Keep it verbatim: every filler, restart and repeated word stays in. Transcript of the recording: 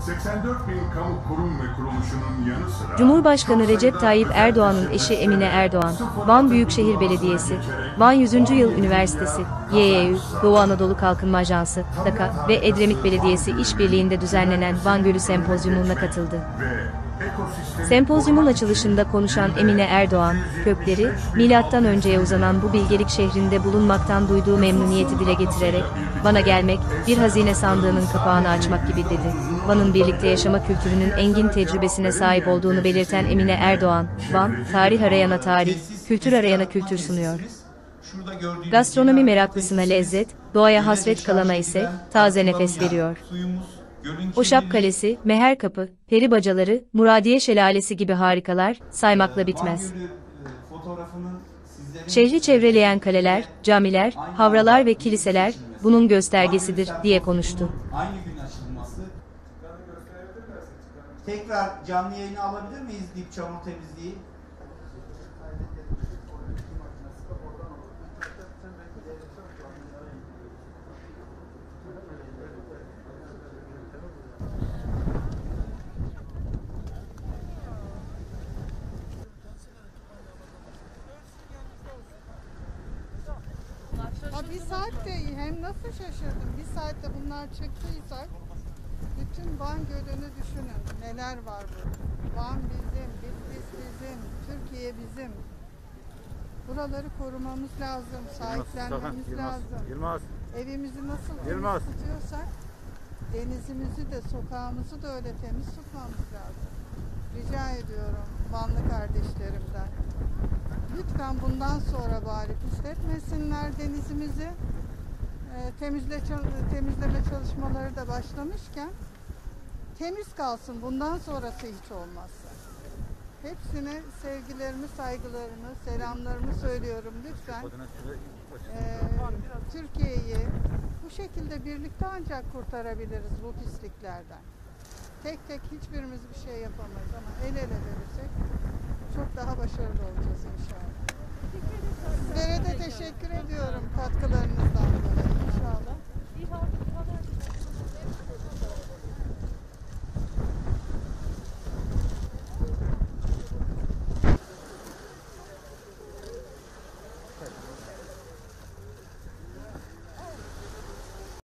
seksen dört bin kamu kurum ve kuruluşunun yanı sıra Cumhurbaşkanı Recep Tayyip Erdoğan'ın eşi Emine Erdoğan, Van Büyükşehir Belediyesi, Van yüzüncü Yıl Üniversitesi, Y Y Ü, Doğu Anadolu Kalkınma Ajansı, TAKA ve Edremit Belediyesi işbirliğinde düzenlenen Van Gölü Sempozyumuna katıldı. Sempozyumun açılışında konuşan Emine Erdoğan, kökleri, milattan önceye uzanan bu bilgelik şehrinde bulunmaktan duyduğu memnuniyeti dile getirerek, Van'a gelmek, bir hazine sandığının kapağını açmak gibi dedi. Van'ın birlikte yaşama kültürünün engin tecrübesine sahip olduğunu belirten Emine Erdoğan, Van, tarih arayana tarih, kültür arayana kültür sunuyor. Gastronomi meraklısına lezzet, doğaya hasret kalana ise taze nefes veriyor. Hoşap Kalesi, Meher Kapı, Peri Bacaları, Muradiye Şelalesi gibi harikalar saymakla bitmez. Şehri çevreleyen kaleler, camiler, havralar ve kiliseler bunun göstergesidir diye konuştu. Aynı gün açılması. Tekrar canlı yayını alabilir miyiz dip çamur temizliği? Ha bir saat de iyi. Hem nasıl şaşırdım. Bir saatte bunlar çıktıysak bütün Van Gölü'nü düşünün. Neler var burada. Van bizim, Bitlis bizim, Türkiye bizim. Buraları korumamız lazım, sahiplenmemiz Yılmaz, lazım. Yılmaz. Evimizi nasıl Yılmaz. temiz tutuyorsak denizimizi de sokağımızı da öyle temiz tutmamız lazım. Rica ediyorum Vanlı kardeşlerimden. Lütfen bundan sonra bari pisletmesinler denizimizi. E, temizle, temizleme çalışmaları da başlamışken temiz kalsın. Bundan sonrası hiç olmazsa. Hepsine sevgilerimi, saygılarımı, selamlarımı söylüyorum lütfen. E, Türkiye'yi bu şekilde birlikte ancak kurtarabiliriz bu pisliklerden. Tek tek hiçbirimiz bir şey yapamayız ama el ele verirsek çok daha başarılı olacağız inşallah. Sizlere de teşekkür ediyorum katkılarınızdan dolayı inşallah.